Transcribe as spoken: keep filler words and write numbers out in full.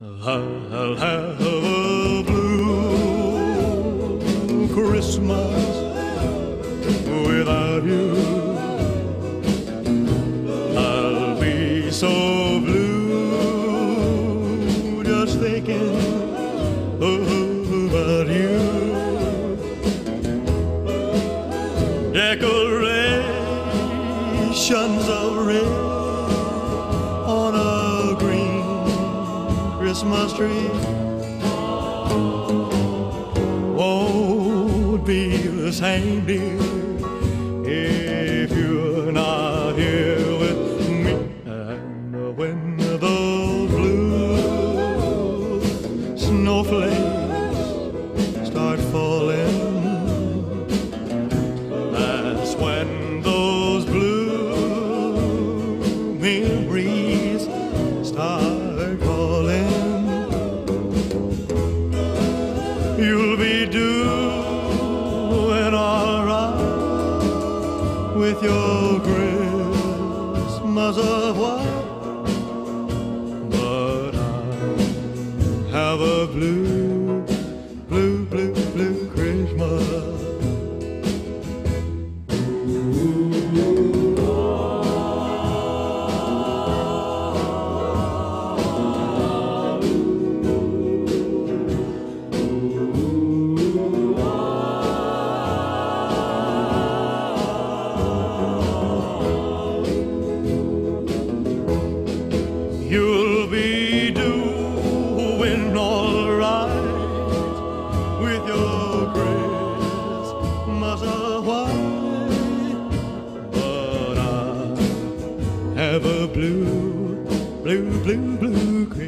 I'll have a blue Christmas without you. I'll be so blue just thinking about you. Decorations of red on a green Christmas tree won't be the same, dear, if you're not here with me. And when those blue snowflakes start falling, that's when those blue memories start calling. You'll be doing all right with your Christmas of white, but I have a blue, blue, blue, blue Christmas. You'll be doing all right with your Christmas of white, but I have a blue, blue, blue, blue Christmas.